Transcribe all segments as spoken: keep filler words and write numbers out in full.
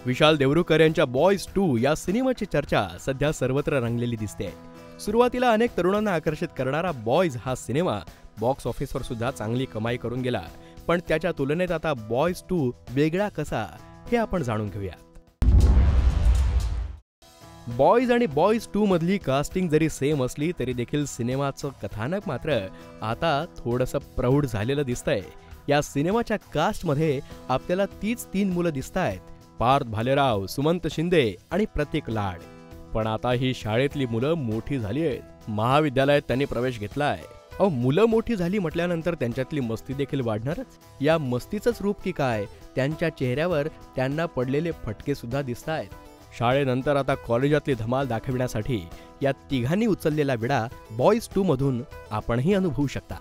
विशाल देवरुकर यांच्या boys to या सिनेमाची चर्चा सध्या सर्वत्र रंगलेली दिसते. सुरुवातीला अनेक तरुणांना आकर्षित करणारा बॉयज हा सिनेमा बॉक्स ऑफिसवर सुद्धा चांगली कमाई करून गेला. पण त्याच्या तुलनेत आता बॉयज टू वेगळा कसा हे आपण जाणून घेऊया. बॉयज आणि बॉयज टू मधली कास्टिंग जरी सेम असली तरी देखील सिनेमाचं कथानक मात्र आता थोडंसं प्रौढ झालेलं दिसतंय. या सिनेमाच्या कास्टमध्ये आपल्याला तीच तीन मुलं दिसतायत, पार्थ भालेराव, सुमंत शिंदे आणि प्रतीक लाड. पण आता ही शाळेतली मुलं मोठी झाली आहेत, महाविद्यालयात त्यांनी प्रवेश घेतलाय. अहो, मुलं मोठी झाली म्हटल्यानंतर त्यांच्यातली मस्ती देखील वाढणारच. या मस्तीचंच रूप की काय, त्यांच्या चेहऱ्यावर त्यांना पडलेले फटके सुद्धा दिसतायत. शाळेनंतर आता कॉलेजातली धमाल दाखविण्यासाठी या तिघांनी उचललेला विडा बॉयज टू मधून आपणही अनुभवू शकता.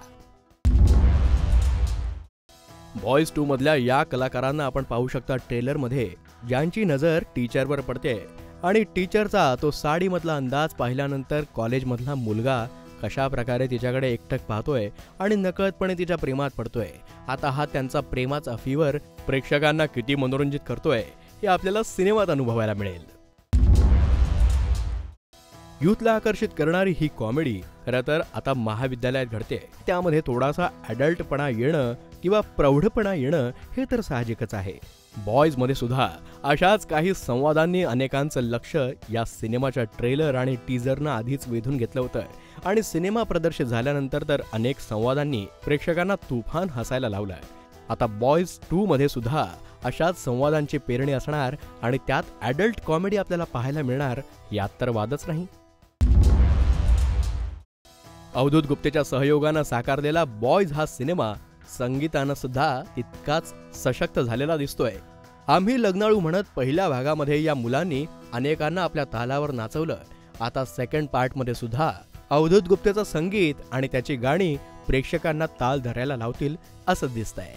बॉयज टू मधल्या या कलाकारांना आपण पाहू शकता ट्रेलरमध्ये, ज्यांची नजर टीचरवर पडते आणि टीचरचा तो साडीमधला अंदाज पाहिल्यानंतर कॉलेजमधला मुलगा कशा प्रकारे तिच्याकडे एकटक पाहतोय आणि नकळतपणे तिच्या प्रेमात पडतोय. आता हा त्यांचा प्रेमाचा फीवर प्रेक्षकांना किती मनोरंजित करतोय हे आपल्याला सिनेमात अनुभवायला मिळेल. युथला आकर्षित करणारी ही कॉमेडी खरं तर आता महाविद्यालयात घडते. त्यामध्ये थोडासा अडल्टपणा येणं किंवा प्रौढपणा येणं हे तर साहजिकच आहे. बॉयज मध्ये सुद्धा अशाच काही संवादांनी अनेकांचं लक्ष या सिनेमाच्या ट्रेलर आणि टीजरनं आधीच वेधून घेतलं होतं आणि सिनेमा प्रदर्शित झाल्यानंतर तर अनेक संवादांनी प्रेक्षकांना तुफान हसायला लावलं. आता बॉयज टू मध्ये सुद्धा अशाच संवादांची पेरणी असणार आणि त्यात ॲडल्ट कॉमेडी आपल्याला पाहायला मिळणार यात तर वादच नाही. अवधूत गुप्तेच्या सहयोगानं साकारलेला बॉयज हा सिनेमा संगीतानं सुद्धा तितकाच सशक्त झालेला दिसतोय. आम्ही लग्नाळू म्हणत पहिल्या भागामध्ये या मुलांनी अनेकांना आपल्या तालावर नाचवलं. आता सेकंड पार्टमध्ये सुद्धा अवधूत गुप्तेचं संगीत आणि त्याची गाणी प्रेक्षकांना ताल धरायला लावतील असं दिसतंय.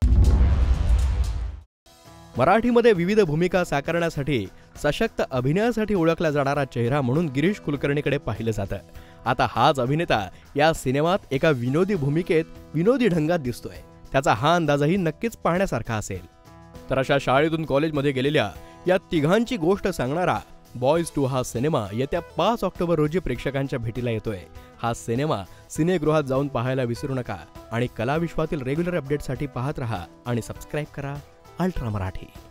मराठीमध्ये विविध भूमिका साकारण्यासाठी सशक्त अभिनयासाठी ओळखला जाणारा चेहरा म्हणून गिरीश कुलकर्णीकडे पाहिलं जातं. आता हाच अभिनेता या सिनेमात एका विनोदी भूमिकेत विनोदी ढंगात दिसतोय. त्याचा हा अंदाजही नक्कीच पाहण्यासारखा असेल. तर अशा शाळेतून कॉलेजमध्ये गेलेल्या या तिघांची गोष्ट सांगणारा बॉयज टू हा सिनेमा येत्या पाच ऑक्टोबर रोजी प्रेक्षकांच्या भेटीला येतोय. हा सिनेमा सिनेगृहात जाऊन पाहायला विसरू नका आणि कलाविश्वातील रेग्युलर अपडेटसाठी पाहत रहा आणि सबस्क्राईब करा अल्ट्रा मराठी.